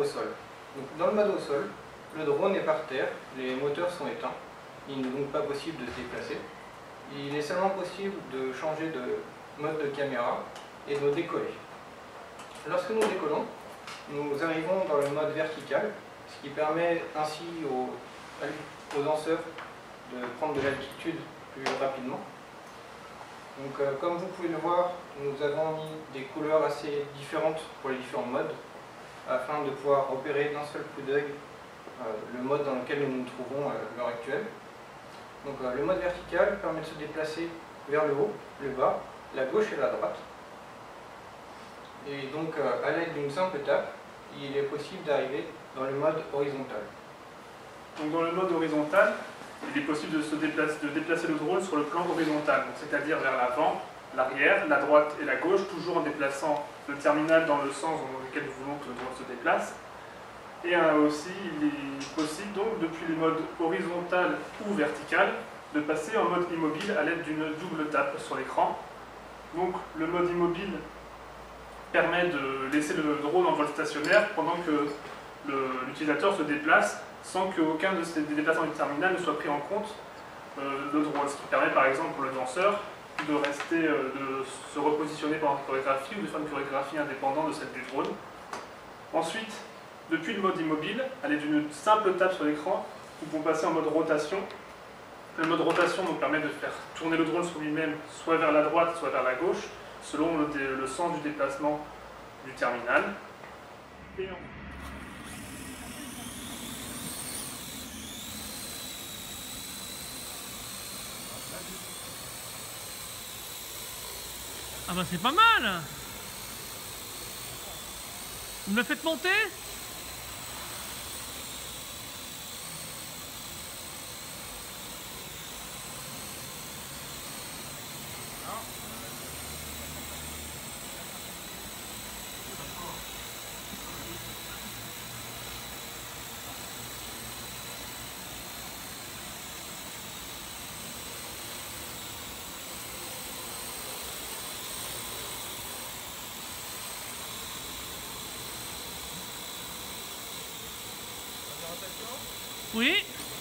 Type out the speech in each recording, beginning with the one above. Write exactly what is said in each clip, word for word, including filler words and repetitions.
au sol. Donc, dans le mode au sol, le drone est par terre, les moteurs sont éteints, il n'est donc pas possible de se déplacer. Il est seulement possible de changer de mode de caméra et de décoller. Lorsque nous décollons, nous arrivons dans le mode vertical, ce qui permet ainsi aux, aux lanceurs de prendre de l'altitude plus rapidement. Donc, euh, comme vous pouvez le voir, nous avons mis des couleurs assez différentes pour les différents modes, afin de pouvoir opérer d'un seul coup d'œil euh, le mode dans lequel nous nous trouvons à l'heure actuelle. Donc, euh, le mode vertical permet de se déplacer vers le haut, le bas, la gauche et la droite. Et donc, euh, à l'aide d'une simple tape, il est possible d'arriver dans le mode horizontal. Donc, dans le mode horizontal, il est possible de, se déplacer, de déplacer le drone sur le plan horizontal, c'est-à-dire vers l'avant, l'arrière, la droite et la gauche, toujours en déplaçant le terminal dans le sens dans lequel nous voulons que le drone se déplace. Et euh, aussi, il est possible, donc, depuis les modes horizontal ou vertical, de passer en mode immobile à l'aide d'une double tape sur l'écran. Donc, le mode immobile permet de laisser le drone en vol stationnaire pendant que l'utilisateur se déplace sans qu'aucun de ces déplacements du terminal ne soit pris en compte euh, le drone, ce qui permet par exemple pour le danseur de rester, euh, de se repositionner pendant une chorégraphie ou de faire une chorégraphie indépendante de celle du drone. Ensuite, depuis le mode immobile, à l'aide d'une simple tape sur l'écran, nous pouvons passer en mode rotation. Le mode rotation nous permet de faire tourner le drone sur lui-même, soit vers la droite, soit vers la gauche, selon le, le sens du déplacement du terminal. Et on... Ah bah c'est pas mal. Vous me le faites monter? Oui.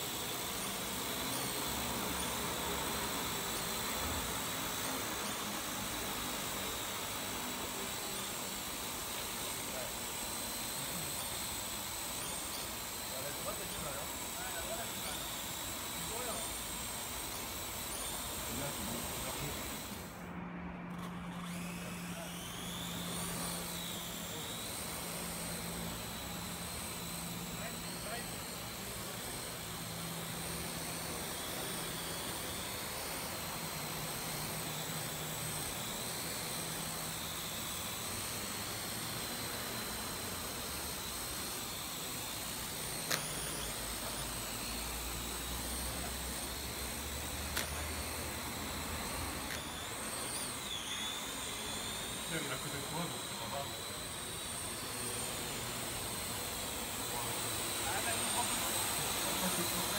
Même à côté de toi, donc c'est pas mal. Ah, d'accord.